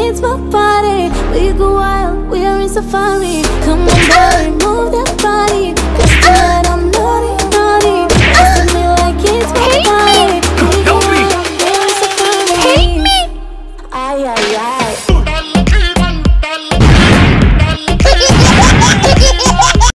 it's my party. We go wild, we are in safari. Come on, boy, move that body. Cause tonight I'm naughty, naughty. Dance with me like it's my party. We go wild, we are in safari. Hate me! Ay, ay, ay.